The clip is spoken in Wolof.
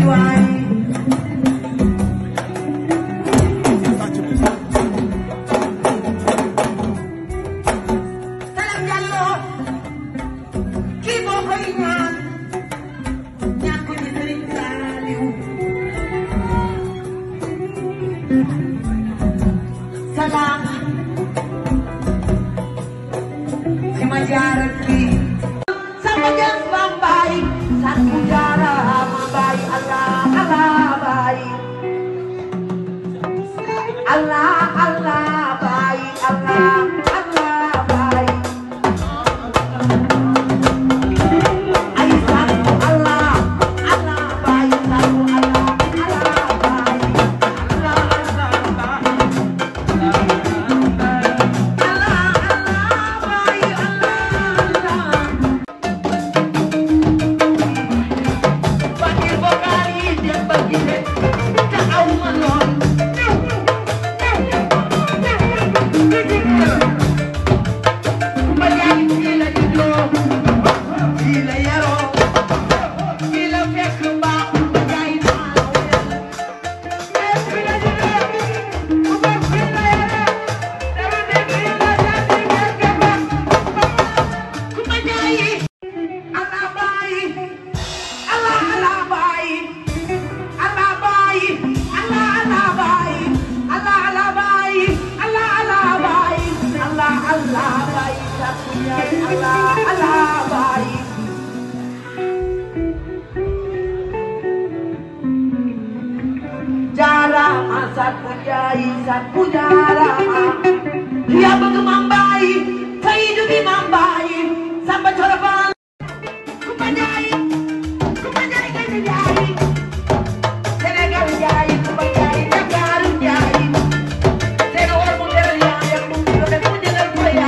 Salam Sima jarati sama jas bambai satu jara mambai Allah Allah bai Allah Allah bai Allah Allah bai ai satu Allah Allah bai satu Allah Allah bai Allah Allah baik jara satu jai satu jara dia bergemang baik hidup di mambai sampai corapan kupajai kan jai Senegal jai kupajai Jakarta jai Senegal mundur yang mundur dan mundur kaya